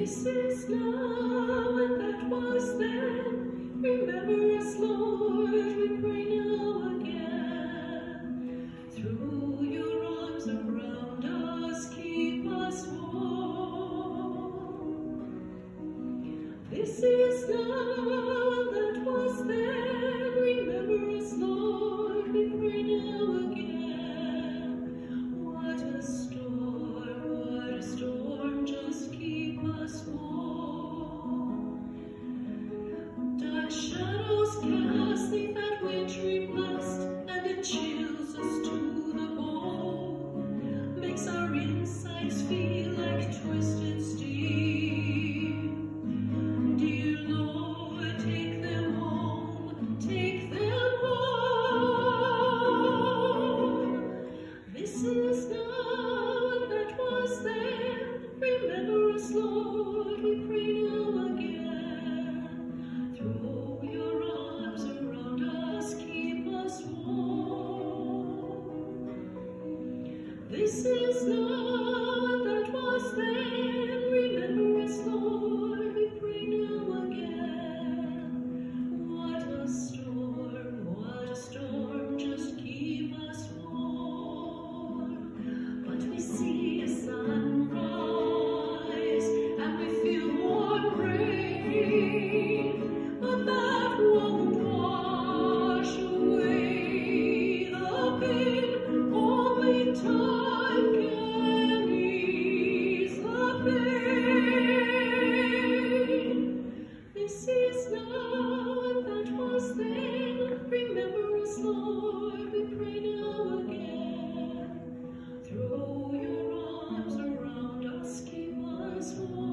This is now and that was then. Remember us, Lord, we pray now again. Through your arms around us, keep us warm. This is now and that was then. Remember us, Lord, we pray now again. What a storm, just keep us warm. Dark shadows cast neath that wintry blast, and it chills us to the bone, makes our insides feel like twisted steel. Dear Lord, take them home, take them home. This is now and that was then. Remember us, Lord, we pray now again. Throw your arms around us, keep us warm. This is now and that was then. Remember us, Lord, we pray now again. What a storm, just keep us warm. But we see a sunrise, and we feel warm rain, but that won't wash away the pain. Only time can ease the pain. This is now and that was then. Remember us, Lord, we pray now again. Throw your arms around us, keep us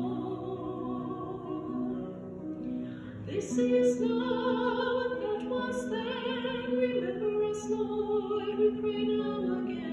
warm. This is now and that was then. Remember us, Lord, we pray now again.